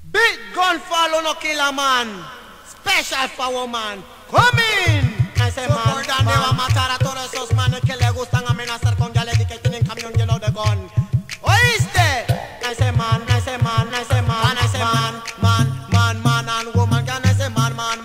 Big gun follow no kill a man. Special for woman. Come in. Ese man, le va a matar a todos esos manes que le gustan amenazar con Yaledi que tienen camión lleno de gun. ¿Oíste? Ese man, ese man, ese man, ese man, man and woman. Can ese man, man,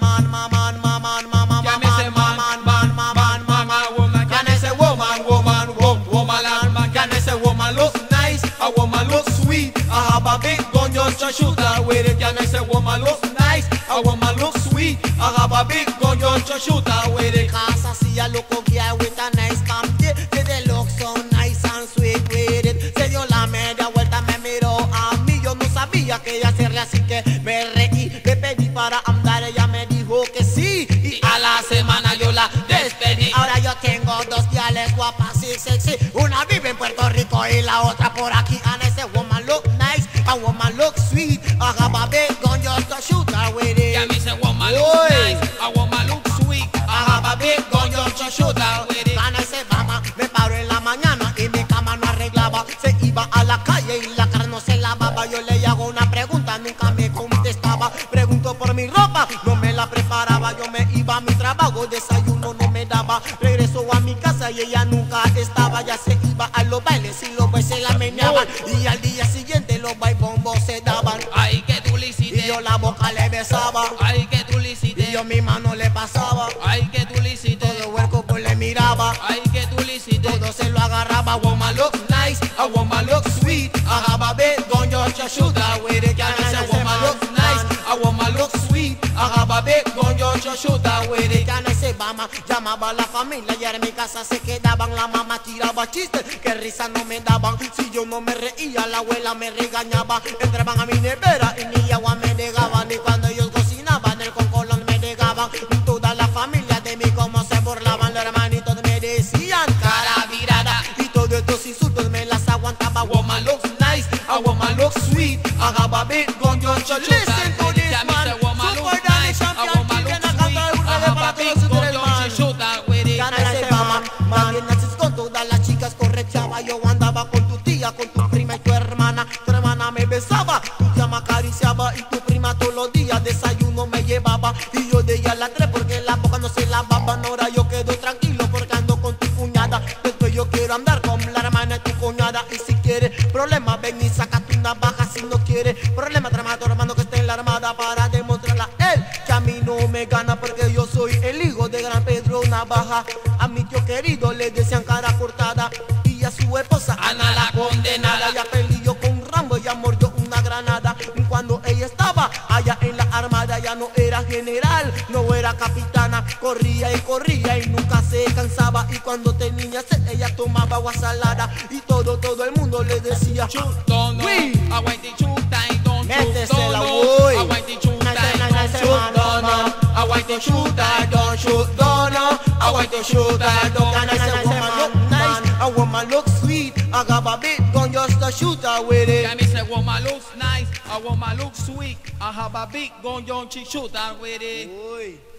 woman looks nice, a woman looks sweet. I have a big gun just to shoot her with it. Can I say woman looks nice, a woman looks sweet. I have a big gun just to shoot her with it. Cause I see a local girl with a nice camp. They look so nice and sweet with it. Se dio la media vuelta, me miró a mí. Yo no sabía que ella se reía, así que me reí. Le pedí para andar, ella me dijo que sí. Y a la semana yo la despedí. Ahora yo tengo dos gales guapas y sexy. Una vive en Puerto Rico y la otra por aquí. And I say woman look nice, a woman look sweet. I have a big gun just to shoot her with it. Yeah, me say woman look nice, a woman look sweet. I have a big gun just to shoot her with it. And I say mamá, me paro en la mañana y mi cama no arreglaba. Se iba a la calle y la cara no se lavaba. Yo le hago una pregunta, nunca me contestaba. Pregunto por mi ropa, no me la preparaba. Yo me iba a mi trabajo, desayuno no me daba. Regreso a mi casa y ella nunca estaba. Ya se iba a los bailes y los boys se la meneaban. Y al día siguiente los baibombos se daban. Ay, que tú le hiciste. Y yo la boca le besaba. Ay, que tú le hiciste. Y yo mi mano le pasaba. Ay, que tú le hiciste. Todo el cuerpo le miraba. Ay, que tú le hiciste. Todo se lo agarraba. Woman look nice, a woman look sweet. I have a big gun just to shoot her with it. Can I say woman look nice, a woman look sweet. I have a big gun just to shoot her with it. Can I say mama, llamaba a la familia y en mi casa se quedaban. La mamá tiraba chistes, que risa no me daban. Si yo no me reía, la abuela me regañaba. Entraban a mi nevera y ni agua me negaban. Y cuando ellos cocinaban, el concolón me negaban. Toda la familia de mí como se burlaban. Los hermanitos me decían cara virada. Y todos estos insultos me las aguantaba. Woman looks nice, a woman looks sweet. I have a big gun just to listen to this man. Super Danny champion, chicken, I got the man, con todas las chicas correteaba. Yo andaba con tu tía, con tu prima y tu hermana. Tu hermana me besaba, tu tía me acariciaba. Y tu prima todos los días desayuno me llevaba. Y yo de ella la tres porque la boca no se lavaba. Ahora yo quedo tranquilo porque ando con tu cuñada. Después yo quiero andar con la hermana de tu cuñada. Y si quieres problema, ven y sácate una baja. Si no quieres problema, tráeme a tu hermano que esté en la armada para demostrarle a él que a mí no me gana, porque yo soy el hijo de Gran Pedro Navaja. A mi tío querido le decían cara cortada y a su esposa Ana la condenada. Ella peleó con Rambo, ella mordió una granada. Cuando ella estaba allá en la armada, ya no era general, no era capitana. Corría y nunca se cansaba. Y cuando tenía sed, ella tomaba agua salada. Y todo el mundo le decía chutono, aguante chuta y don métesela, chutono, aguante chuta y don chutono, aguante chuta, don't shoot, dono. I want to shoot her down. And I say woman look nice, a woman look sweet. I got a big gun just to shoot her with it. Yeah, me say woman looks nice, a woman looks sweet. I have a big gun just to shoot her with it. Oy.